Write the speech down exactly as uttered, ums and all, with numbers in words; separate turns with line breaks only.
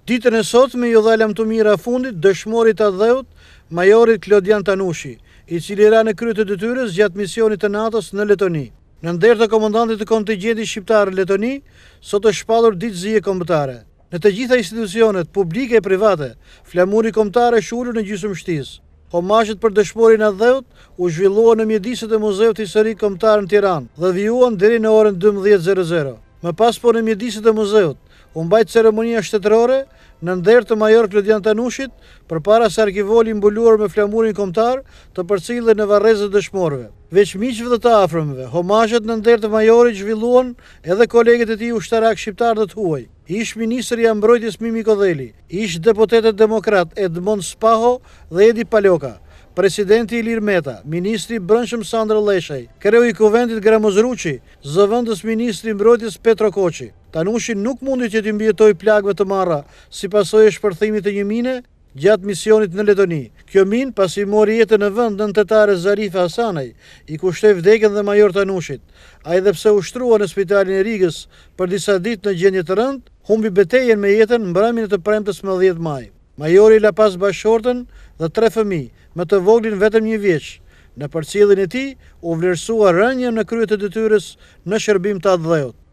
Ditën e sotme ju dha lam të mira fundit dëshmorit të dheut, majorit Klodian Tanushi, i cili ra në krye të detyrës gjatë misionit të NATO-s në Letoni. Në nder të komandantit të kontingjentit shqiptar në Letoni, sot është shpallur ditë zije kombëtare. Në të gjitha institucionet publike e private, flamuri kombëtar është ulur në gjysmështisë. Homazhet për dëshmorin e dheut u zhvilluan në mjediset e Muzeut Historik Kombëtar në Tiranë dhe vijuan deri në orën dymbëdhjetë. Më pas po në mjediset e muzeut u mbajt ceremonia shtetërore në nder të major Klodian Tanushit përpara se arkivoli mbuluar me flamurin kombëtar të përcillet në varrezët e dëshmorëve. Veç miqve dhe të afërmëve, homazhet në nder të majorit zhvilluan edhe kolegët e tij ushtarak shqiptar dhe të huaj. Ish ministri i mbrojtjes Mimi Kodheli, ish deputetet demokrat Edmond Spaho dhe Edi Paloka, presidenti Ilir Meta, ministri i brendshëm Sandra Leshaj, kreu i Kuvendit Gramoz Ruçi, zëvendës ministri i mbrojtjes Petro Koçi. Tanushi nuk mundi që t'i mbijetoj plagëve të marra si pasojë e shpërthimit të një mine gjatë misionit në Letoni. Kjo minë, pasi mori jetën në vend nëntetare Zarife Hasanaj, i kushtoi vdekjen dhe major Tanushit. Ai edhe pse ushtrua në spitalin e Rigës për disa ditë në gjendje të rëndë, humbi betejën me jetën mbrëmjen e të premtes me dhjetë maj. Majori la pas bashkëshortën dhe tre fëmijë, më të voglin vetëm një vjeç. Në përcjelljen e tij u vlerësua rënja në krye të detyrës në shërbim të dheut.